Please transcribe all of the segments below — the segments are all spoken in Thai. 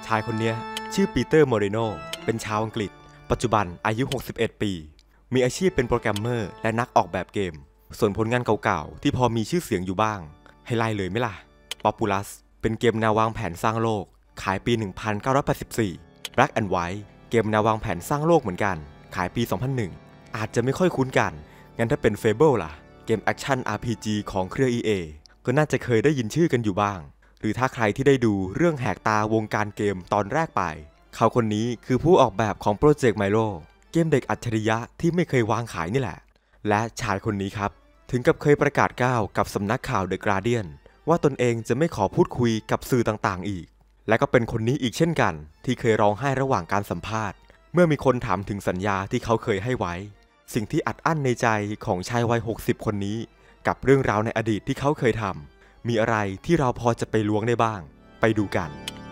ชายคนนี้ชื่อปีเตอร์โมเรโนเป็นชาวอังกฤษปัจจุบันอายุ 61 ปีมีอาชีพเป็นโปรแกรมเมอร์และนักออกแบบเกมส่วนผลงานเก่าๆที่พอมีชื่อเสียงอยู่บ้างให้ไล่เลยไหมล่ะ Populous เป็นเกมแนววางแผนสร้างโลกขายปี 1984 Black and White เกมแนววางแผนสร้างโลกเหมือนกันขายปี 2001 อาจจะไม่ค่อยคุ้นกันงั้นถ้าเป็น Fable ล่ะเกมแอคชั่น RPG ของเครือ EA ก็น่าจะเคยได้ยินชื่อกันอยู่บ้างหรือถ้าใครที่ได้ดูเรื่องแหกตาวงการเกมตอนแรกไปเขาคนนี้คือผู้ออกแบบของโปรเจกต์ไมโลเกมเด็กอัจฉริยะที่ไม่เคยวางขายนี่แหละและชายคนนี้ครับถึงกับเคยประกาศก้าวกับสำนักข่าว The Guardian ว่าตนเองจะไม่ขอพูดคุยกับสื่อต่างๆอีกและก็เป็นคนนี้อีกเช่นกันที่เคยร้องไห้ระหว่างการสัมภาษณ์เมื่อมีคนถามถึงสัญญาที่เขาเคยให้ไว้สิ่งที่อัดอั้นในใจของชายวัย 60 คนนี้กับเรื่องราวในอดีตที่เขาเคยทำมีอะไรที่เราพอจะไปล้วงได้บ้างไปดูกัน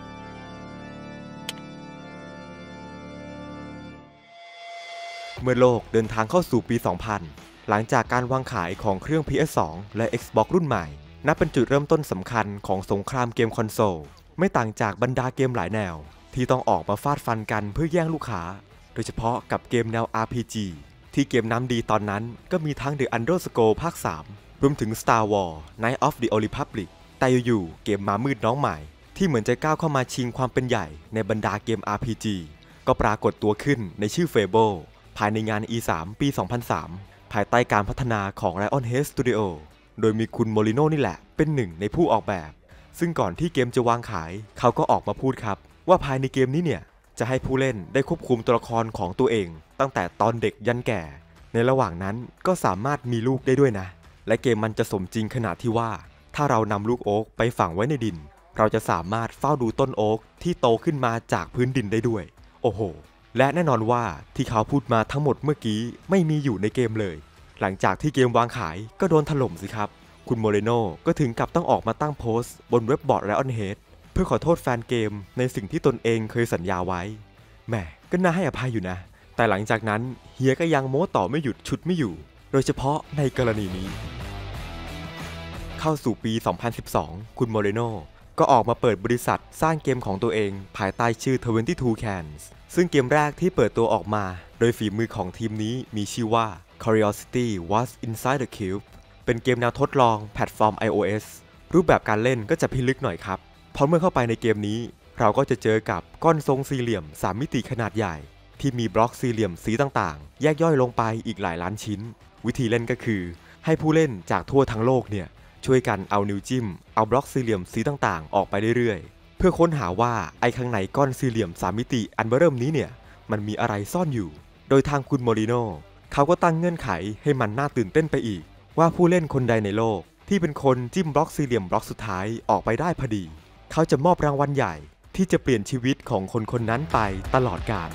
เมื่อโลกเดินทางเข้าสู่ปี 2000 หลังจากการวางขายของเครื่อง PS2 และ Xbox รุ่นใหม่นับเป็นจุดเริ่มต้นสำคัญของสงครามเกมคอนโซลไม่ต่างจากบรรดาเกมหลายแนวที่ต้องออกมาฟาดฟันกันเพื่อแย่งลูกค้าโดยเฉพาะกับเกมแนว RPG ที่เกมน้ำดีตอนนั้นก็มีทั้ง The Elder Scrolls ภาค 3 รวมถึง Star Wars Knights of the Old Republic แต่อยู่ๆเกมม้ามืดน้องใหม่ที่เหมือนจะก้าวเข้ามาชิงความเป็นใหญ่ในบรรดาเกม RPG ก็ปรากฏตัวขึ้นในชื่อ Fable ภายในงาน E3 ปี 2003 ภายใต้การพัฒนาของ Lionhead Studio โดยมีคุณโมริโน่นี่แหละเป็นหนึ่งในผู้ออกแบบซึ่งก่อนที่เกมจะวางขายเขาก็ออกมาพูดครับว่าภายในเกมนี้เนี่ยจะให้ผู้เล่นได้ควบคุมตัวละครของตัวเองตั้งแต่ตอนเด็กยันแก่ในระหว่างนั้นก็สามารถมีลูกได้ด้วยนะและเกมมันจะสมจริงขนาดที่ว่าถ้าเรานำลูกโอ๊กไปฝังไว้ในดินเราจะสามารถเฝ้าดูต้นโอ๊กที่โตขึ้นมาจากพื้นดินได้ด้วยโอ้โหและแน่นอนว่าที่เขาพูดมาทั้งหมดเมื่อกี้ไม่มีอยู่ในเกมเลยหลังจากที่เกมวางขายก็โดนถล่มสิครับคุณโมเรโน่ก็ถึงกับต้องออกมาตั้งโพสต์บนเว็บบอร์ด Lionhead เพื่อขอโทษแฟนเกมในสิ่งที่ตนเองเคยสัญญาไว้แหมก็น่าให้อภัยอยู่นะแต่หลังจากนั้นเฮียก็ยังโม้ต่อไม่หยุดชุดไม่อยู่โดยเฉพาะในกรณีนี้เข้าสู่ปี 2012 คุณโมเรโน่ก็ออกมาเปิดบริษัทสร้างเกมของตัวเองภายใต้ชื่อ 22 Cans ซึ่งเกมแรกที่เปิดตัวออกมาโดยฝีมือของทีมนี้มีชื่อว่า Curiosity What's Inside the Cube เป็นเกมแนวทดลองแพลตฟอร์ม iOS รูปแบบการเล่นก็จะพิลึกหน่อยครับเพราะเมื่อเข้าไปในเกมนี้เราก็จะเจอกับก้อนทรงสี่เหลี่ยม3มิติขนาดใหญ่ที่มีบล็อกสี่เหลี่ยมสีต่างๆแยกย่อยลงไปอีกหลายล้านชิ้นวิธีเล่นก็คือให้ผู้เล่นจากทั่วทั้งโลกเนี่ยช่วยกันเอานิ้วจิ้มเอาบล็อกสี่เหลี่ยมสีต่างๆออกไปเรื่อยๆเพื่อค้นหาว่าไอ้ข้างในก้อนสี่เหลี่ยม3มิติอันเบ้อเริ่มนี้เนี่ยมันมีอะไรซ่อนอยู่โดยทางคุณโมริโน่เขาก็ตั้งเงื่อนไขให้มันน่าตื่นเต้นไปอีกว่าผู้เล่นคนใดในโลกที่เป็นคนจิ้มบล็อกสี่เหลี่ยมบล็อกสุดท้ายออกไปได้พอดีเขาจะมอบรางวัลใหญ่ที่จะเปลี่ยนชีวิตของคนคนนั้นไปตลอดกาล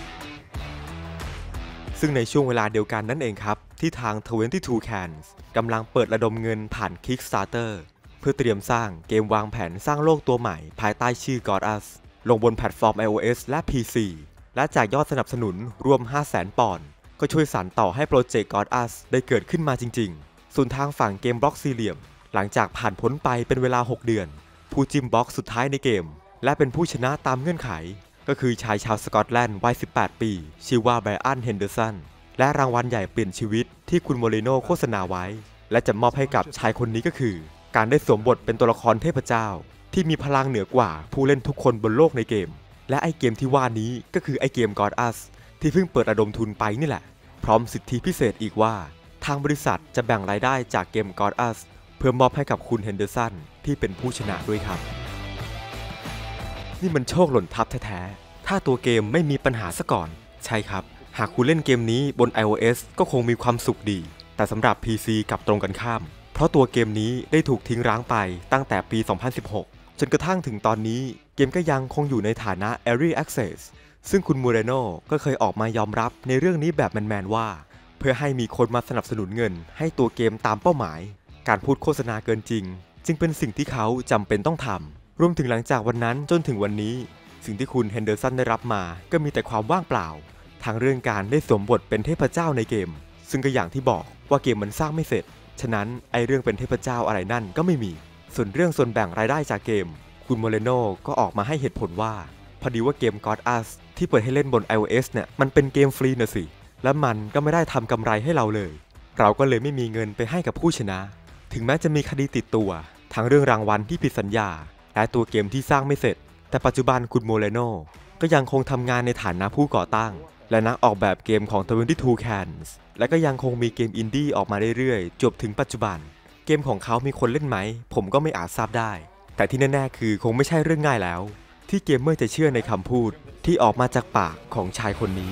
ซึ่งในช่วงเวลาเดียวกันนั่นเองครับที่ทาง 22 Cans กำลังเปิดระดมเงินผ่าน Kickstarter เพื่อเตรียมสร้างเกมวางแผนสร้างโลกตัวใหม่ภายใต้ชื่อ God Us ลงบนแพลตฟอร์ม iOS และ PC และจากยอดสนับสนุนรวม 500,000 ปอนด์ก็ช่วยสานต่อให้โปรเจกต์ God Us ได้เกิดขึ้นมาจริงๆส่วนทางฝั่งเกมบล็อกสี่เหลี่ยมหลังจากผ่านพ้นไปเป็นเวลา 6 เดือนผู้จิ้มบล็อกสุดท้ายในเกมและเป็นผู้ชนะตามเงื่อนไขก็คือชายชาวสกอตแลนด์วัย 18 ปีชื่อว่าไบรอัน เฮนเดอร์สันและรางวัลใหญ่เปลี่ยนชีวิตที่คุณโมเรโน่โฆษณาไว้และจะมอบให้กับชายคนนี้ก็คือการได้สวมบทเป็นตัวละครเทพเจ้าที่มีพลังเหนือกว่าผู้เล่นทุกคนบนโลกในเกมและไอเกมที่ว่านี้ก็คือไอเกม God Us ที่เพิ่งเปิดระดมทุนไปนี่แหละพร้อมสิทธิพิเศษอีกว่าทางบริษัทจะแบ่งรายได้จากเกม God Us เพื่อมอบให้กับคุณเฮนเดอร์สันที่เป็นผู้ชนะด้วยครับนี่มันโชคหล่นทับแท้ๆถ้าตัวเกมไม่มีปัญหาซะก่อนใช่ครับหากคุณเล่นเกมนี้บน iOS ก็คงมีความสุขดีแต่สำหรับ PC กลับตรงกันข้ามเพราะตัวเกมนี้ได้ถูกทิ้งร้างไปตั้งแต่ปี 2016 จนกระทั่งถึงตอนนี้เกมก็ยังคงอยู่ในฐานะ Early Access ซึ่งคุณมูเรโน่ก็เคยออกมายอมรับในเรื่องนี้แบบแมนๆว่าเพื่อให้มีคนมาสนับสนุนเงินให้ตัวเกมตามเป้าหมายการพูดโฆษณาเกินจริงจึงเป็นสิ่งที่เขาจำเป็นต้องทำรวมถึงหลังจากวันนั้นจนถึงวันนี้สิ่งที่คุณเฮนเดอร์สันได้รับมาก็มีแต่ความว่างเปล่าทางเรื่องการได้สวมบทเป็นเทพเจ้าในเกมซึ่งก็อย่างที่บอกว่าเกมมันสร้างไม่เสร็จฉะนั้นไอเรื่องเป็นเทพเจ้าอะไรนั่นก็ไม่มีส่วนแบ่งรายได้จากเกมคุณโมเรโน่ก็ออกมาให้เหตุผลว่าพอดีว่าเกม God Us ที่เปิดให้เล่นบน iOS เนี่ยมันเป็นเกมฟรีนะสิและมันก็ไม่ได้ทำกำไรให้เราเลยเราก็เลยไม่มีเงินไปให้กับผู้ชนะถึงแม้จะมีคดีติดตัวทั้งเรื่องรางวัลที่ผิดสัญญาและตัวเกมที่สร้างไม่เสร็จแต่ปัจจุบันคุณโมเลโนก็ยังคงทำงานในฐานะผู้ก่อตั้งและนักออกแบบเกมของ22 Cans และก็ยังคงมีเกมอินดี้ออกมาเรื่อยๆจบถึงปัจจุบันเกมของเขามีคนเล่นไหมผมก็ไม่อาจทราบได้แต่ที่แน่ๆคือคงไม่ใช่เรื่องง่ายแล้วที่เกมเมอร์จะเชื่อในคำพูดที่ออกมาจากปากของชายคนนี้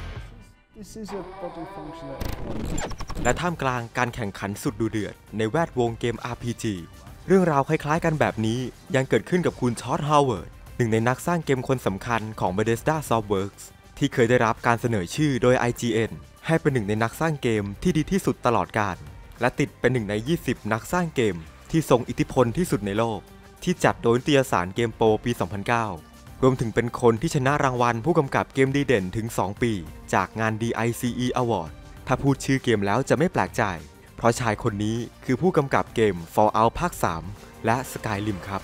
และท่ามกลางการแข่งขันสุดดุเดือดในแวดวงเกม RPG เรื่องราวคล้ายๆกันแบบนี้ยังเกิดขึ้นกับคุณชอต ฮาวเวิร์ดหนึ่งในนักสร้างเกมคนสำคัญของ Bethesda Softworks ที่เคยได้รับการเสนอชื่อโดย IGN ให้เป็นหนึ่งในนักสร้างเกมที่ดีที่สุดตลอดกาลและติดเป็นหนึ่งใน20นักสร้างเกมที่ทรงอิทธิพลที่สุดในโลกที่จัดโดยนิตยสารเกมโปรปี 2009 รวมถึงเป็นคนที่ชนะรางวัลผู้กำกับเกมดีเด่นถึง 2 ปีจากงาน DICE Award ถ้าพูดชื่อเกมแล้วจะไม่แปลกใจเพราะชายคนนี้คือผู้กำกับเกม Fallout ภาค 3 และ Skyrim ครับ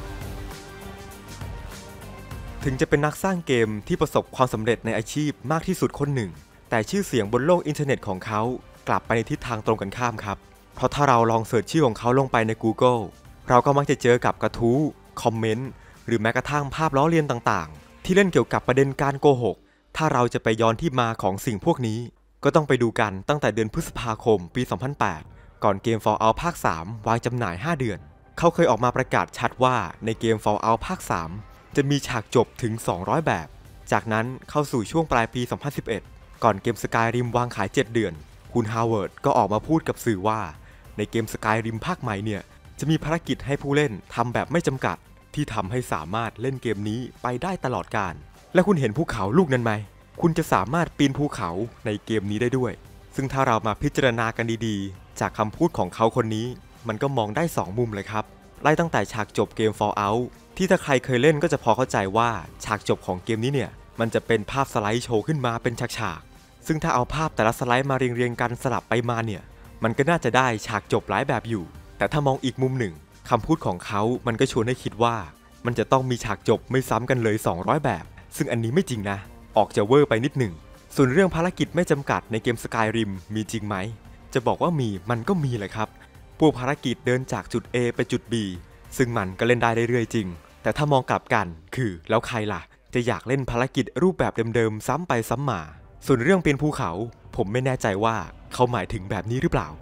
ถึงจะเป็นนักสร้างเกมที่ประสบความสำเร็จในอาชีพมากที่สุดคนหนึ่งแต่ชื่อเสียงบนโลกอินเทอร์เน็ตของเขากลับไปในทิศทางตรงกันข้ามครับเพราะถ้าเราลองเสิร์ชชื่อของเขาลงไปใน Google เราก็มักจะเจอกับกระทู้คอมเมนต์หรือแม้กระทั่งภาพล้อเลียนต่างๆที่เล่นเกี่ยวกับประเด็นการโกหกถ้าเราจะไปย้อนที่มาของสิ่งพวกนี้ก็ต้องไปดูกันตั้งแต่เดือนพฤษภาคมปี 2008 ก่อนเกม Fallout ภาค 3 วางจำหน่าย 5 เดือนเขาเคยออกมาประกาศชัดว่าในเกม Fallout ภาค 3 จะมีฉากจบถึง 200 แบบจากนั้นเข้าสู่ช่วงปลายปี 2011 ก่อนเกม Skyrim วางขาย 7 เดือนคุณฮาวเวิร์ดก็ออกมาพูดกับสื่อว่าในเกม Skyrim ภาคใหม่เนี่ยจะมีภารกิจให้ผู้เล่นทำแบบไม่จำกัดที่ทำให้สามารถเล่นเกมนี้ไปได้ตลอดกาลและคุณเห็นภูเขาลูกนั้นไหมคุณจะสามารถปีนภูเขาในเกมนี้ได้ด้วยซึ่งถ้าเรามาพิจารณากันดีๆจากคำพูดของเขาคนนี้มันก็มองได้2มุมเลยครับไล่ตั้งแต่ฉากจบเกม Fallout ที่ถ้าใครเคยเล่นก็จะพอเข้าใจว่าฉากจบของเกมนี้เนี่ยมันจะเป็นภาพสไลด์โชว์ขึ้นมาเป็นฉากๆซึ่งถ้าเอาภาพแต่ละสไลด์มาเรียงๆกันสลับไปมาเนี่ยมันก็น่าจะได้ฉากจบหลายแบบอยู่แต่ถ้ามองอีกมุมหนึ่งคำพูดของเขามันก็ชวนให้คิดว่ามันจะต้องมีฉากจบไม่ซ้ำกันเลย200แบบซึ่งอันนี้ไม่จริงนะออกจะเวอร์ไปนิดหนึ่งส่วนเรื่องภารกิจไม่จำกัดในเกม Skyrim มีจริงไหมจะบอกว่ามีมันก็มีแหละครับพวกภารกิจเดินจากจุด A ไปจุด B ซึ่งมันก็เล่นได้เรื่อยๆจริงแต่ถ้ามองกลับกันคือแล้วใครล่ะจะอยากเล่นภารกิจรูปแบบเดิมๆซ้ำไปซ้ำมาส่วนเรื่องปีนภูเขาผมไม่แน่ใจว่าเขาหมายถึงแบบนี้หรือเปล่า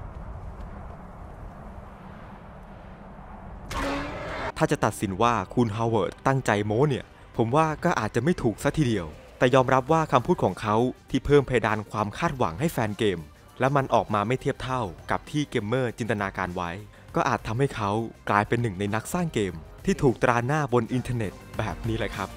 ถ้าจะตัดสินว่าคุณฮาวเวิร์ดตั้งใจโม้เนี่ยผมว่าก็อาจจะไม่ถูกซะทีเดียวแต่ยอมรับว่าคำพูดของเขาที่เพิ่มเพดานความคาดหวังให้แฟนเกมและมันออกมาไม่เทียบเท่ากับที่เกมเมอร์จินตนาการไว้ก็อาจทำให้เขากลายเป็นหนึ่งในนักสร้างเกมที่ถูกตราหน้าบนอินเทอร์เน็ตแบบนี้แหละครับ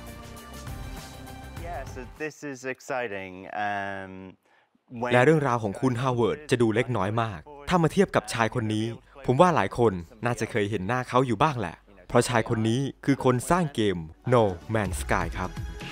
และเรื่องราวของคุณฮาวเวิร์ดจะดูเล็กน้อยมากถ้ามาเทียบกับชายคนนี้ผมว่าหลายคนน่าจะเคยเห็นหน้าเขาอยู่บ้างแหละเพราะชายคนนี้คือคนสร้างเกม No Man's Sky ครับ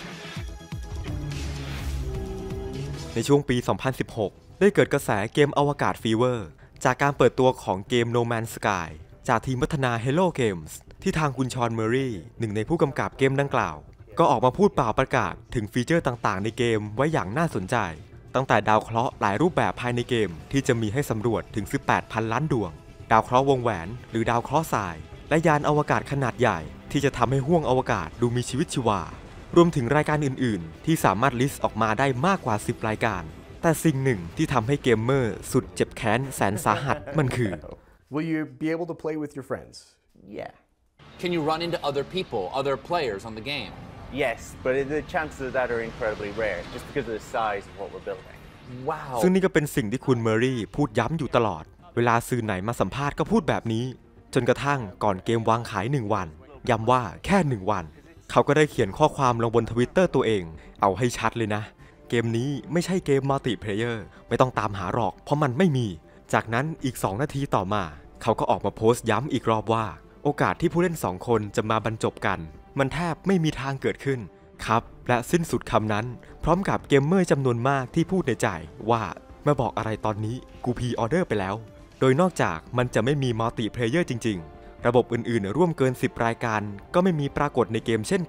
ในช่วงปี 2016 ได้เกิดกระแสเกมอวกาศฟีเวอร์จากการเปิดตัวของเกม No Man's Sky จากทีมพัฒนา Hello Games ที่ทางคุณชอน เมอร์รีหนึ่งในผู้กำกับเกมดังกล่าวก็ออกมาพูดเปล่าประกาศถึงฟีเจอร์ต่างๆในเกมไว้อย่างน่าสนใจตั้งแต่ดาวเคราะห์หลายรูปแบบภายในเกมที่จะมีให้สำรวจถึง 18,000 ล้านดวงดาวเคราะห์วงแหวนหรือดาวเคราะห์ทรายและยานอวกาศขนาดใหญ่ที่จะทำให้ห้วงอวกาศดูมีชีวิตชีวารวมถึงรายการอื่นๆที่สามารถลิสต์ออกมาได้มากกว่า10รายการแต่สิ่งหนึ่งที่ทำให้เกมเมอร์สุดเจ็บแค้นแสนสาหัสมันคือ Will you be able to play with your friends? Yeah. Can you run into other people, other players on the game? Yes, but the chances of that are incredibly rare, just because of the size of what we're building. Wow. ซึ่งนี่ก็เป็นสิ่งที่คุณเมอร์รี่พูดย้ำอยู่ตลอดเวลาสื่อไหนมาสัมภาษณ์ก็พูดแบบนี้จนกระทั่งก่อนเกมวางขาย1วันย้ำว่าแค่1วันเขาก็ได้เขียนข้อความลงบน Twitter ตัวเองเอาให้ชัดเลยนะเกมนี้ไม่ใช่เกมมัลติเพลเยอร์ไม่ต้องตามหาหรอกเพราะมันไม่มีจากนั้นอีก2นาทีต่อมาเขาก็ออกมาโพสต์ย้ำอีกรอบว่าโอกาสที่ผู้เล่น2คนจะมาบรรจบกันมันแทบไม่มีทางเกิดขึ้นครับและสิ้นสุดคำนั้นพร้อมกับเกมเมอร์จำนวนมากที่พูดในใจว่ามาบอกอะไรตอนนี้กูพรีออเดอร์ไปแล้วโดยนอกจากมันจะไม่มีมัลติเพลเยอร์จริงๆระบบอื่นๆร่วมเกิน10รายการก็ไม่มีปรากฏในเกมเช่นกัน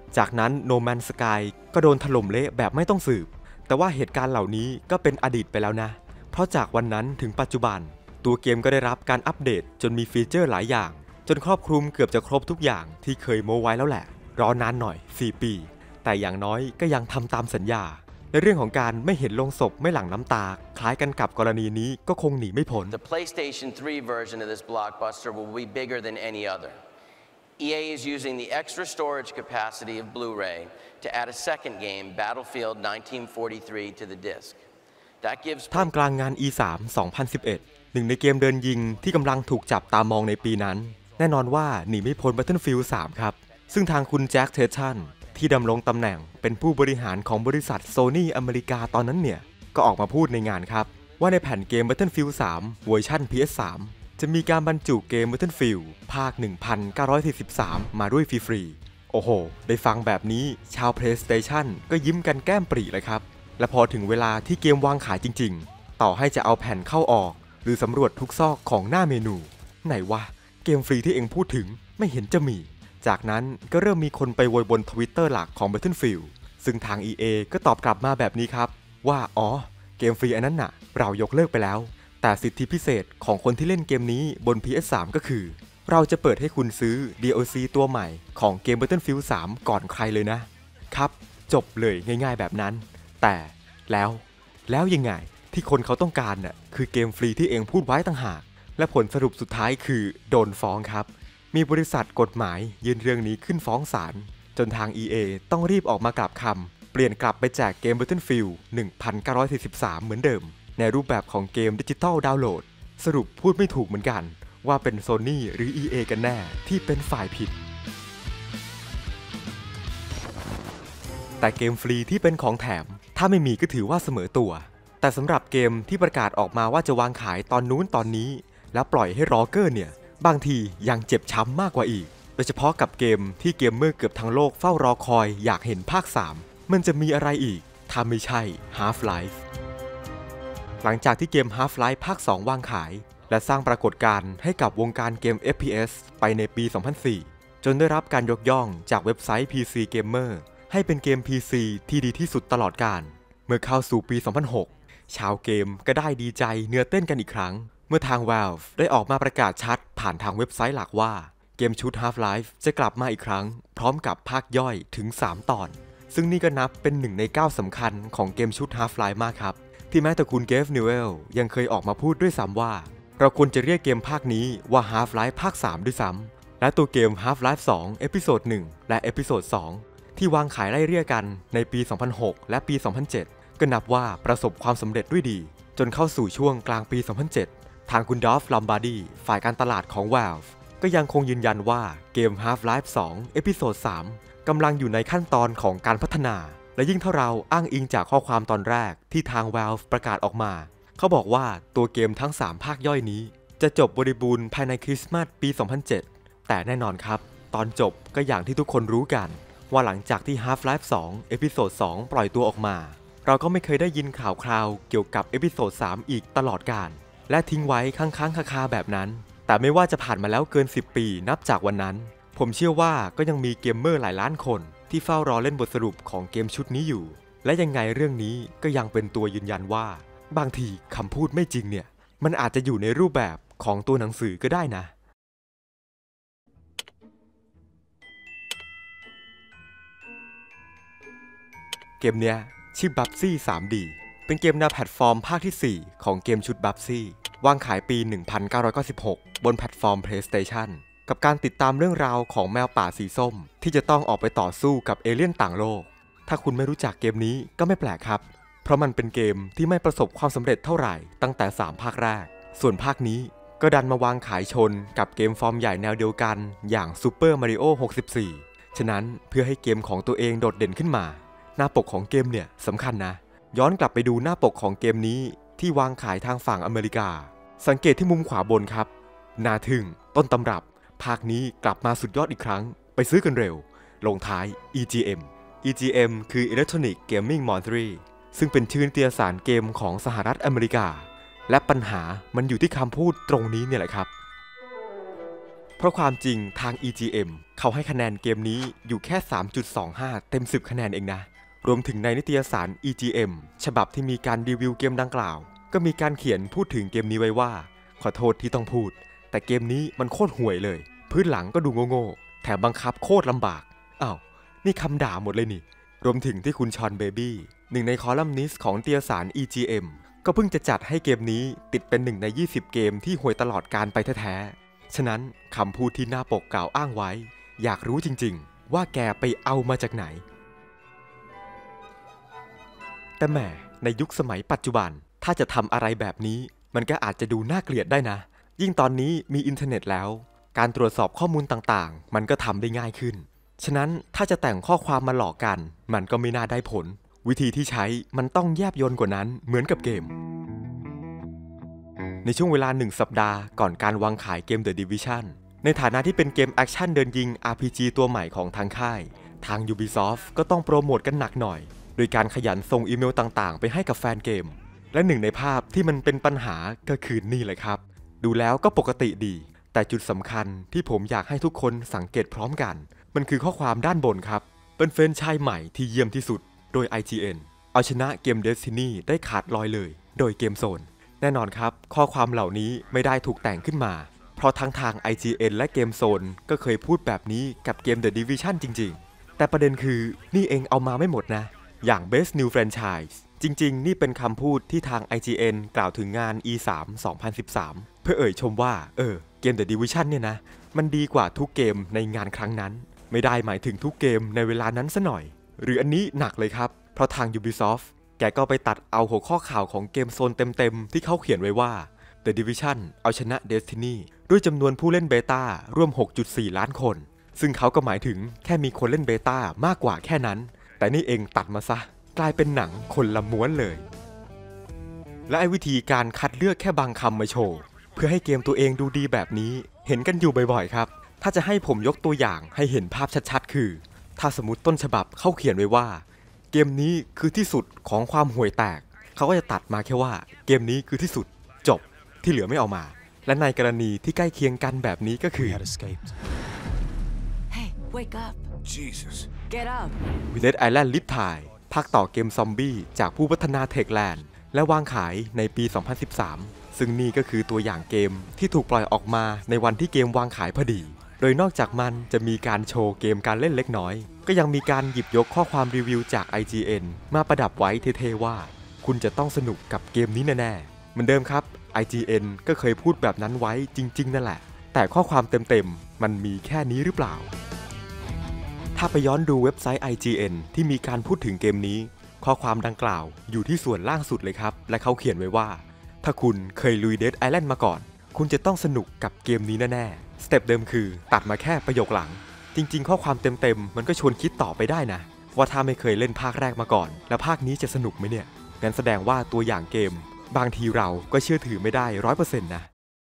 จากนั้น No Man's Sky ก็โดนถล่มเละแบบไม่ต้องสืบแต่ว่าเหตุการณ์เหล่านี้ก็เป็นอดีตไปแล้วนะเพราะจากวันนั้นถึงปัจจุบันตัวเกมก็ได้รับการอัปเดตจนมีฟีเจอร์หลายอย่างจนครอบคลุมเกือบจะครบทุกอย่างที่เคยโม้ไว้แล้วแหละรอนานหน่อย4 ปีแต่อย่างน้อยก็ยังทำตามสัญญาในเรื่องของการไม่เห็นโลงศพไม่หลั่งน้ำตาคล้ายกันกับกรณีนี้ก็คงหนีไม่พ้น The PlayStation 3 version of this blockbuster will be bigger than any other. EA is using the extra storage capacity of Blu-ray to add a second game, Battlefield 1943, to the disc. That gives ท่ามกลางงาน E3 2011 หนึ่งในเกมเดินยิงที่กำลังถูกจับตามองในปีนั้นแน่นอนว่าหนีไม่พ้น Battlefield 3 ครับซึ่งทางคุณแจ็ค เทชันที่ดำรงตำแหน่งเป็นผู้บริหารของบริษัท Sony อเมริกาตอนนั้นเนี่ยก็ออกมาพูดในงานครับว่าในแผ่นเกม Battlefield 3 เวอร์ชัน PS3 จะมีการบรรจุเกม Battlefield ภาค 1943 มาด้วยฟรีๆโอ้โหได้ฟังแบบนี้ชาว PlayStation ก็ยิ้มกันแก้มปริเลยครับและพอถึงเวลาที่เกมวางขายจริงๆต่อให้จะเอาแผ่นเข้าออกหรือสำรวจทุกซอกของหน้าเมนูไหนวะเกมฟรีที่เองพูดถึงไม่เห็นจะมีจากนั้นก็เริ่มมีคนไปโวยบน Twitter หลักของ Battlefield ซึ่งทาง EA ก็ตอบกลับมาแบบนี้ครับว่าอ๋อเกมฟรีอันนั้นน่ะเรายกเลิกไปแล้วแต่สิทธิพิเศษของคนที่เล่นเกมนี้บน PS3 ก็คือเราจะเปิดให้คุณซื้อ DLC ตัวใหม่ของเกม Battlefield 3 ก่อนใครเลยนะครับจบเลยง่ายๆแบบนั้นแต่แล้วยังไงที่คนเขาต้องการน่ะคือเกมฟรีที่เองพูดไว้ต่างหากและผลสรุปสุดท้ายคือโดนฟ้องครับมีบริษัทกฎหมายยื่นเรื่องนี้ขึ้นฟ้องศาลจนทาง EA ต้องรีบออกมากลับคำเปลี่ยนกลับไปแจกเกม Battlefield 1943 เหมือนเดิมในรูปแบบของเกมดิจิตอลดาวน์โหลดสรุปพูดไม่ถูกเหมือนกันว่าเป็น Sony หรือ EA กันแน่ที่เป็นฝ่ายผิดแต่เกมฟรีที่เป็นของแถมถ้าไม่มีก็ถือว่าเสมอตัวแต่สำหรับเกมที่ประกาศออกมาว่าจะวางขายตอนนู้นตอนนี้แล้วปล่อยให้รอเกอร์เนี่ยบางทียังเจ็บช้ำมากกว่าอีกโดยเฉพาะกับเกมที่เกมเมอร์เกือบทั้งโลกเฝ้ารอคอยอยากเห็นภาค 3มันจะมีอะไรอีกถ้าไม่ใช่ Half-Life หลังจากที่เกม Half-Life ภาค 2 วางขายและสร้างปรากฏการณ์ให้กับวงการเกม FPS ไปในปี 2004 จนได้รับการยกย่องจากเว็บไซต์ PC Gamer ให้เป็นเกม PC ที่ดีที่สุดตลอดกาลเมื่อเข้าสู่ปี 2006 ชาวเกมก็ได้ดีใจเนื้อเต้นกันอีกครั้งเมื่อทาง Valve ได้ออกมาประกาศชัดผ่านทางเว็บไซต์หลักว่าเกมชุด Half-Life จะกลับมาอีกครั้งพร้อมกับภาคย่อยถึง 3 ตอนซึ่งนี่ก็นับเป็น1 ใน 9สำคัญของเกมชุด Half-Life มากครับที่แม้แต่คุณเกฟ นิวเอลยังเคยออกมาพูดด้วยซ้ำว่าเราควรจะเรียกเกมภาคนี้ว่า Half-Life ภาค 3 ด้วยซ้ำและตัวเกม Half-Life 2 เอพิโซด 1 และเอพิโซด 2 ที่วางขายไล่เรียกกันในปี 2006 และปี 2007 ก็นับว่าประสบความสำเร็จด้วยดีจนเข้าสู่ช่วงกลางปี 2007 ทางคุณดอฟ ลัมบาร์ดีฝ่ายการตลาดของ Valve ก็ยังคงยืนยันว่าเกม Half-Life 2 เอพิโซด 3 กำลังอยู่ในขั้นตอนของการพัฒนาและยิ่งถ้าเราอ้างอิงจากข้อความตอนแรกที่ทาง Valve ประกาศออกมาเขาบอกว่าตัวเกมทั้ง 3 ภาคย่อยนี้จะจบบริบูรณ์ภายในคริสต์มาสปี 2007 แต่แน่นอนครับตอนจบก็อย่างที่ทุกคนรู้กันว่าหลังจากที่ Half-Life 2 เอพิโซด 2 ปล่อยตัวออกมาเราก็ไม่เคยได้ยินข่าวคราวเกี่ยวกับเอพิโซด 3 อีกตลอดกาลและทิ้งไว้ค้างๆคาๆแบบนั้นแต่ไม่ว่าจะผ่านมาแล้วเกิน10 ปีนับจากวันนั้นผมเชื่อว่าก็ยังมีเกมเมอร์หลายล้านคนที่เฝ้ารอเล่นบทสรุปของเกมชุดนี้อยู่และยังไงเรื่องนี้ก็ยังเป็นตัวยืนยันว่าบางทีคำพูดไม่จริงเนี่ยมันอาจจะอยู่ในรูปแบบของตัวหนังสือก็ได้นะเกมเนี้ยชื่อ Bubsy 3D เป็นเกมแนวแพลตฟอร์มภาคที่ 4 ของเกมชุด Bubsy วางขายปี 1996 บนแพลตฟอร์ม PlayStation กับการติดตามเรื่องราวของแมวป่าสีส้มที่จะต้องออกไปต่อสู้กับเอเลี่ยนต่างโลกถ้าคุณไม่รู้จักเกมนี้ก็ไม่แปลกครับเพราะมันเป็นเกมที่ไม่ประสบความสำเร็จเท่าไหร่ตั้งแต่ 3 ภาคแรกส่วนภาคนี้ก็ดันมาวางขายชนกับเกมฟอร์มใหญ่แนวเดียวกันอย่าง Super Mario 64 ฉะนั้นเพื่อให้เกมของตัวเองโดดเด่นขึ้นมาหน้าปกของเกมเนี่ยสำคัญนะย้อนกลับไปดูหน้าปกของเกมนี้ที่วางขายทางฝั่งอเมริกาสังเกตที่มุมขวาบนครับน่าทึ่งต้นตำรับภาคนี้กลับมาสุดยอดอีกครั้งไปซื้อกันเร็วลงท้าย EGM คือ Electronic Gaming Monthly ซึ่งเป็นชื่อนิตยสารเกมของสหรัฐอเมริกาและปัญหามันอยู่ที่คำพูดตรงนี้เนี่ยแหละครับเพราะความจริงทาง EGM เขาให้คะแนนเกมนี้อยู่แค่ 3.25 เต็ม 10 คะแนนเองนะรวมถึงในนิตยสาร EGM ฉบับที่มีการรีวิวเกมดังกล่าวก็มีการเขียนพูดถึงเกมนี้ไว้ว่าขอโทษที่ต้องพูดแต่เกมนี้มันโคตรห่วยเลยพื้นหลังก็ดูโง่ๆแถมบังคับโคตรลำบากอ้าวนี่คำด่าหมดเลยนี่รวมถึงที่คุณชอนเบบี้หนึ่งในคอลัมนิสต์ของนิตยสาร EGM ก็เพิ่งจะจัดให้เกมนี้ติดเป็น1 ใน 20 เกมที่ห่วยตลอดกาลไปแท้ๆฉะนั้นคำพูดที่หน้าปกกล่าวอ้างไว้อยากรู้จริงๆว่าแกไปเอามาจากไหนแต่แหมในยุคสมัยปัจจุบันถ้าจะทำอะไรแบบนี้มันก็อาจจะดูน่าเกลียดได้นะยิ่งตอนนี้มีอินเทอร์เน็ตแล้วการตรวจสอบข้อมูลต่างๆมันก็ทำได้ง่ายขึ้นฉะนั้นถ้าจะแต่งข้อความมาหลอกกันมันก็ไม่น่าได้ผลวิธีที่ใช้มันต้องแยบยลกว่านั้นเหมือนกับเกมในช่วงเวลา1 สัปดาห์ก่อนการวางขายเกม The Division ในฐานะที่เป็นเกมแอคชั่นเดินยิง RPG ตัวใหม่ของทางค่ายทาง Ubisoft ก็ต้องโปรโมทกันหนักหน่อยโดยการขยันส่งอีเมลต่างๆไปให้กับแฟนเกมและหนึ่งในภาพที่มันเป็นปัญหาก็คือนี่เลยครับดูแล้วก็ปกติดีแต่จุดสำคัญที่ผมอยากให้ทุกคนสังเกตพร้อมกันมันคือข้อความด้านบนครับเป็นเฟรนไชส์ใหม่ที่เยี่ยมที่สุดโดย IGN เอาชนะเกม Destiny ได้ขาดลอยเลยโดยเกมโซนแน่นอนครับข้อความเหล่านี้ไม่ได้ถูกแต่งขึ้นมาเพราะทั้งทาง IGN และเกมโซนก็เคยพูดแบบนี้กับเกม The Division จริงๆแต่ประเด็นคือนี่เองเอามาไม่หมดนะอย่าง Best New Franchise จริงๆนี่เป็นคำพูดที่ทาง IGN กล่าวถึงงาน E3 2013 เพื่อเอ่ยชมว่าเกม The Division เนี่ยนะมันดีกว่าทุกเกมในงานครั้งนั้นไม่ได้หมายถึงทุกเกมในเวลานั้นซะหน่อยหรืออันนี้หนักเลยครับเพราะทาง Ubisoft แกก็ไปตัดเอาหัวข้อข่าวของเกมโซนเต็มๆที่เขาเขียนไว้ว่า The Division เอาชนะ Destiny ด้วยจำนวนผู้เล่นเบต้าร่วม 6.4 ล้านคนซึ่งเขาก็หมายถึงแค่มีคนเล่นเบต้ามากกว่าแค่นั้นแต่นี่เองตัดมาซะกลายเป็นหนังคนละม้วนเลยและไอ้วิธีการคัดเลือกแค่บางคำมาโชว์เพื่อให้เกมตัวเองดูดีแบบนี้เห็นกันอยู่บ่อยๆครับถ้าจะให้ผมยกตัวอย่างให้เห็นภาพชัดๆคือถ้าสมมติต้นฉบับเขาเขียนไว้ว่าเกมนี้คือที่สุดของความห่วยแตกเขาก็จะตัดมาแค่ว่าเกมนี้คือที่สุดจบที่เหลือไม่เอามาและในกรณีที่ใกล้เคียงกันแบบนี้ก็คือ Hey, wake up. Jesus. Get up. Dead Island Riptide ภาคต่อเกมซอมบี้จากผู้พัฒนา Techland และวางขายในปี 2013 ซึ่งนี่ก็คือตัวอย่างเกมที่ถูกปล่อยออกมาในวันที่เกมวางขายพอดีโดยนอกจากมันจะมีการโชว์เกมการเล่นเล็กน้อยก็ยังมีการหยิบยกข้อความรีวิวจาก IGN มาประดับไว้เท่ๆว่าคุณจะต้องสนุกกับเกมนี้แน่ๆเหมือนเดิมครับ IGN ก็เคยพูดแบบนั้นไว้จริงๆนั่นแหละแต่ข้อความเต็มๆมันมีแค่นี้หรือเปล่าถ้าไปย้อนดูเว็บไซต์ IGN ที่มีการพูดถึงเกมนี้ข้อความดังกล่าวอยู่ที่ส่วนล่างสุดเลยครับและเขาเขียนไว้ว่าถ้าคุณเคยลุย Dead Island มาก่อนคุณจะต้องสนุกกับเกมนี้แน่ๆสเต็ปเดิมคือตัดมาแค่ประโยคหลังจริงๆข้อความเต็มๆมันก็ชวนคิดต่อไปได้นะว่าถ้าไม่เคยเล่นภาคแรกมาก่อนแล้วภาคนี้จะสนุกไหมเนี่ยงั้นแสดงว่าตัวอย่างเกมบางทีเราก็เชื่อถือไม่ได้ 100% นะ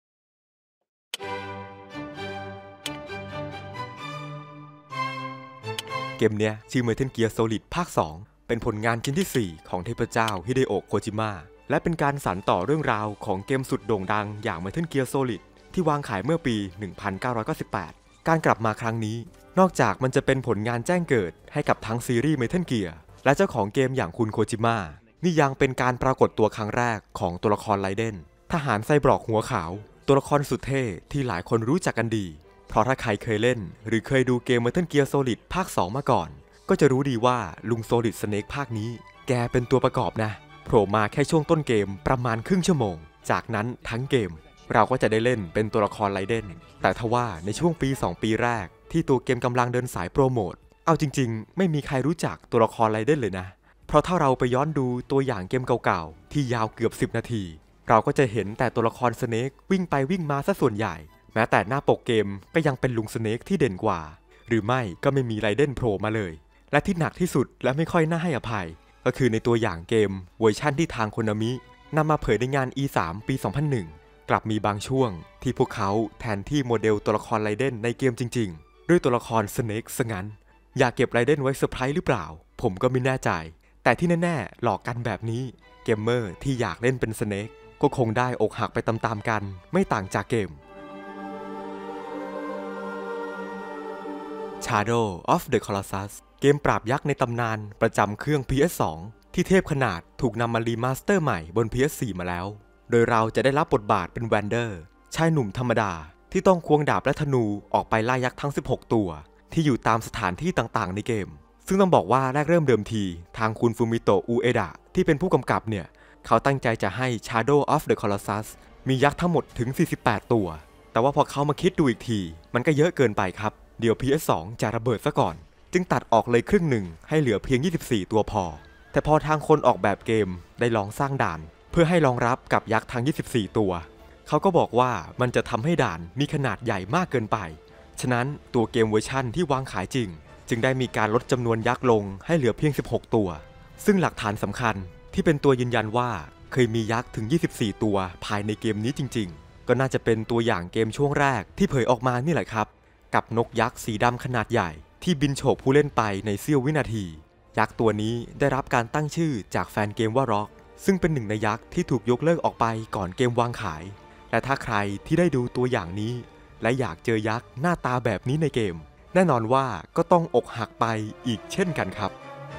เกมเนี้ยชื่อ Metal Gear Solid ภาค 2 เป็นผลงานชิ้นที่ 4 ของเทพเจ้าฮิเดโอะโคจิมะและเป็นการสานต่อเรื่องราวของเกมสุดโด่งดังอย่าง Metal Gear Solid ที่วางขายเมื่อปี 1998 การกลับมาครั้งนี้นอกจากมันจะเป็นผลงานแจ้งเกิดให้กับทั้งซีรีส์ Metal Gear และเจ้าของเกมอย่างคุณโคจิมะนี่ยังเป็นการปรากฏตัวครั้งแรกของตัวละครไรเดนทหารไซบอร์กหัวขาวตัวละครสุดเท่ที่หลายคนรู้จักกันดีเพราะถ้าใครเคยเล่นหรือเคยดูเกม Metal Gear Solid ภาค 2 มาก่อนก็จะรู้ดีว่าลุง Solid Snake ภาคนี้แกเป็นตัวประกอบนะโผล่มาแค่ช่วงต้นเกมประมาณครึ่งชั่วโมงจากนั้นทั้งเกมเราก็จะได้เล่นเป็นตัวละครไรเดนแต่ทว่าในช่วงปี 2 ปีแรกที่ตัวเกมกำลังเดินสายโปรโมทเอาจริงๆไม่มีใครรู้จักตัวละครไรเดนเลยนะเพราะถ้าเราไปย้อนดูตัวอย่างเกมเก่าๆที่ยาวเกือบ10 นาทีเราก็จะเห็นแต่ตัวละครสเนกวิ่งไปวิ่งมาซะส่วนใหญ่แม้แต่หน้าปกเกมก็ยังเป็นลุงสเนกที่เด่นกว่าหรือไม่ก็ไม่มีไรเดนโผล่มาเลยและที่หนักที่สุดและไม่ค่อยน่าให้อภัยก็คือในตัวอย่างเกมเวอร์ชั่นที่ทางโคนามินำมาเผยในงาน E3 ปี 2001 กลับมีบางช่วงที่พวกเขาแทนที่โมเดลตัวละครไรเดนในเกมจริงๆด้วยตัวละครสเนกซะงั้นอยากเก็บไรเดนไว้เซอร์ไพรส์หรือเปล่าผมก็ไม่แน่ใจแต่ที่แน่ๆหลอกกันแบบนี้เกมเมอร์ที่อยากเล่นเป็นสเนกก็คงได้อกหักไปตามๆกันไม่ต่างจากเกม Shadow of the Colossus เกมปราบยักษ์ในตำนานประจำเครื่อง PS2 ที่เทพขนาดถูกนำมารีมาสเตอร์ใหม่บน PS4 มาแล้วโดยเราจะได้รับบทบาทเป็นแวนเดอร์ชายหนุ่มธรรมดาที่ต้องควงดาบและธนูออกไปล่ายักษ์ทั้ง16ตัวที่อยู่ตามสถานที่ต่างๆในเกมซึ่งต้องบอกว่าแรกเริ่มเดิมทีทางคุณฟูมิโตะ อุเอดะที่เป็นผู้กำกับเนี่ยเขาตั้งใจจะให้ Shadow of the Colossus มียักษ์ทั้งหมดถึง48ตัวแต่ว่าพอเขามาคิดดูอีกทีมันก็เยอะเกินไปครับเดี๋ยว PS2 จะระเบิดซะก่อนจึงตัดออกเลยครึ่งหนึ่งให้เหลือเพียง24ตัวพอแต่พอทางคนออกแบบเกมได้ลองสร้างด่านเพื่อให้รองรับกับยักษ์ทั้ง24ตัวเขาก็บอกว่ามันจะทำให้ด่านมีขนาดใหญ่มากเกินไปฉะนั้นตัวเกมเวอร์ชั่นที่วางขายจริงจึงได้มีการลดจำนวนยักษ์ลงให้เหลือเพียง16ตัวซึ่งหลักฐานสำคัญที่เป็นตัวยืนยันว่าเคยมียักษ์ถึง24ตัวภายในเกมนี้จริงๆก็น่าจะเป็นตัวอย่างเกมช่วงแรกที่เผยออกมานี่แหละครับกับนกยักษ์สีดำขนาดใหญ่ที่บินโฉบผู้เล่นไปในเสี้ยววินาทียักษ์ตัวนี้ได้รับการตั้งชื่อจากแฟนเกมว่าร็อกซึ่งเป็นหนึ่งในยักษ์ที่ถูกยกเลิกออกไปก่อนเกมวางขายและถ้าใครที่ได้ดูตัวอย่างนี้และอยากเจอยักษ์หน้าตาแบบนี้ในเกมแน่นอนว่าก็ต้องอกหักไปอีกเช่นกันครับ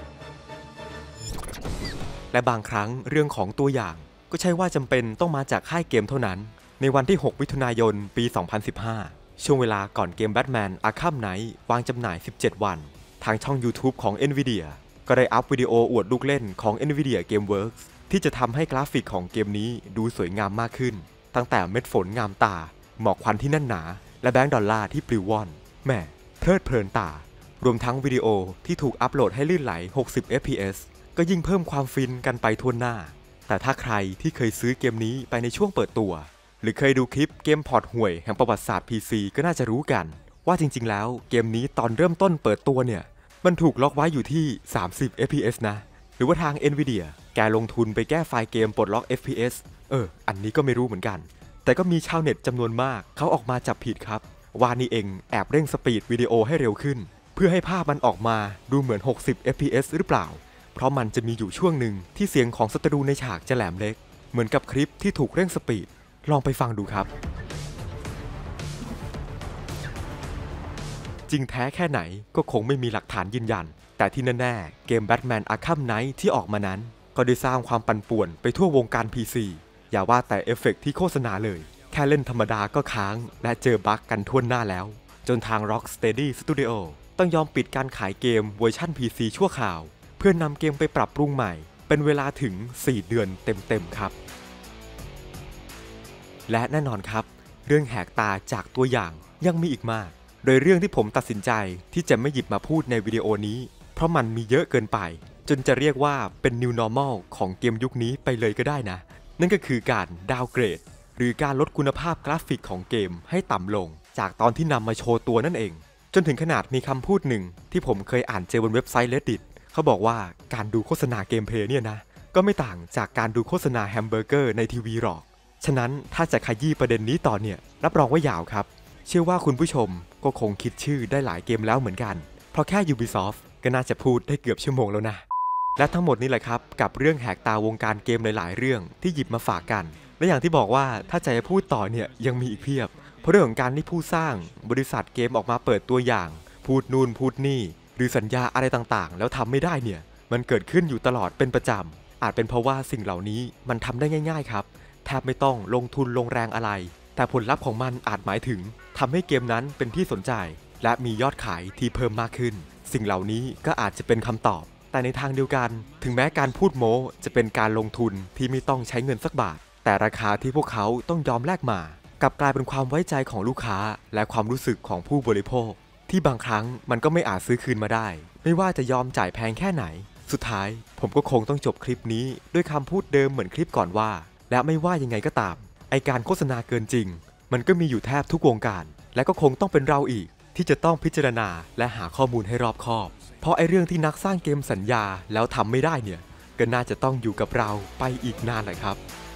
และบางครั้งเรื่องของตัวอย่างก็ใช่ว่าจำเป็นต้องมาจากค่ายเกมเท่านั้นในวันที่6มิถุนายนปี2015ช่วงเวลาก่อนเกม Batman Arkham Knight วางจำหน่าย17วันทางช่อง YouTube ของ Nvidia ก็ได้อัพวิดีโออวดลูกเล่นของ Nvidia Gameworks ที่จะทำให้กราฟิกของเกมนี้ดูสวยงามมากขึ้นตั้งแต่เม็ดฝนงามตาหมอกควันที่แน่นหนาและแบงก์ดอลลาร์ที่ปลิวว่อนแม่เพลิดเพลินตารวมทั้งวิดีโอที่ถูกอัปโหลดให้ลื่นไหล60 fps ก็ยิ่งเพิ่มความฟินกันไปทั่วหน้าแต่ถ้าใครที่เคยซื้อเกมนี้ไปในช่วงเปิดตัวหรือเคยดูคลิปเกมพอร์ตห่วยแห่งประวัติศาสตร์ PC ก็น่าจะรู้กันว่าจริงๆแล้วเกมนี้ตอนเริ่มต้นเปิดตัวเนี่ยมันถูกล็อกไว้อยู่ที่30 fps นะหรือว่าทาง Nvidia แกลงทุนไปแก้ไฟล์เกมปลดล็อก fps อันนี้ก็ไม่รู้เหมือนกันแต่ก็มีชาวเน็ตจำนวนมากเขาออกมาจับผิดครับว่านี่เองแอบเร่งสปีดวิดีโอให้เร็วขึ้นเพื่อให้ภาพมันออกมาดูเหมือน60 fps หรือเปล่าเพราะมันจะมีอยู่ช่วงหนึ่งที่เสียงของศัตรูในฉากจะแหลมเล็กเหมือนกับคลิปที่ถูกเร่งสปีดลองไปฟังดูครับจริงแท้แค่ไหนก็คงไม่มีหลักฐานยืนยันแต่ที่แน่ๆเกม Batman Arkham Knight ที่ออกมานั้นก็ได้สร้างความปั่นป่วนไปทั่ววงการ PC อย่าว่าแต่เอฟเฟกต์ที่โฆษณาเลยแค่เล่นธรรมดาก็ค้างและเจอบั๊กกันทั่วหน้าแล้วจนทาง Rocksteady Studio ต้องยอมปิดการขายเกมเวอร์ชัน PC ชั่วคราวเพื่อนำเกมไปปรับปรุงใหม่เป็นเวลาถึง4 เดือนเต็มๆครับและแน่นอนครับเรื่องแหกตาจากตัวอย่างยังมีอีกมากโดยเรื่องที่ผมตัดสินใจที่จะไม่หยิบมาพูดในวิดีโอนี้เพราะมันมีเยอะเกินไปจนจะเรียกว่าเป็น New Normal ของเกมยุคนี้ไปเลยก็ได้นะนั่นก็คือการดาวน์เกรดหรือการลดคุณภาพกราฟิกของเกมให้ต่ำลงจากตอนที่นำมาโชว์ตัวนั่นเองจนถึงขนาดมีคำพูดหนึ่งที่ผมเคยอ่านเจอบนเว็บไซต์ Reddit เขาบอกว่าการดูโฆษณาเกมเพลย์เนี่ยนะก็ไม่ต่างจากการดูโฆษณาแฮมเบอร์เกอร์ในทีวีหรอกฉะนั้นถ้าจะขยี้ประเด็นนี้ต่อเนี่ยรับรองว่ายาวครับเชื่อว่าคุณผู้ชมก็คงคิดชื่อได้หลายเกมแล้วเหมือนกันเพราะแค่ Ubisoft ก็น่าจะพูดได้เกือบชั่วโมงแล้วนะและทั้งหมดนี้แหละครับกับเรื่องแหกตาวงการเกมหลายๆเรื่องที่หยิบมาฝากกันและอย่างที่บอกว่าถ้าจะพูดต่อเนี่ยยังมีอีกเพียบเพราะเรื่องของการที่ผู้สร้างบริษัทเกมออกมาเปิดตัวอย่างพูดนู่นพูดนี่หรือสัญญาอะไรต่างๆแล้วทำไม่ได้เนี่ยมันเกิดขึ้นอยู่ตลอดเป็นประจำอาจเป็นเพราะว่าสิ่งเหล่านี้มันทำได้ง่ายๆครับแทบไม่ต้องลงทุนลงแรงอะไรแต่ผลลัพธ์ของมันอาจหมายถึงทำให้เกมนั้นเป็นที่สนใจและมียอดขายที่เพิ่มมากขึ้นสิ่งเหล่านี้ก็อาจจะเป็นคำตอบแต่ในทางเดียวกันถึงแม้การพูดโม้จะเป็นการลงทุนที่ไม่ต้องใช้เงินสักบาทแต่ราคาที่พวกเขาต้องยอมแลกมากลับกลายเป็นความไว้ใจของลูกค้าและความรู้สึกของผู้บริโภคที่บางครั้งมันก็ไม่อาจซื้อคืนมาได้ไม่ว่าจะยอมจ่ายแพงแค่ไหนสุดท้ายผมก็คงต้องจบคลิปนี้ด้วยคำพูดเดิมเหมือนคลิปก่อนว่าและไม่ว่ายังไงก็ตามไอการโฆษณาเกินจริงมันก็มีอยู่แทบทุกวงการและก็คงต้องเป็นเราอีกที่จะต้องพิจารณาและหาข้อมูลให้รอบคอบเพราะไอเรื่องที่นักสร้างเกมสัญญาแล้วทำไม่ได้เนี่ยก็น่าจะต้องอยู่กับเราไปอีกนานแหละครับ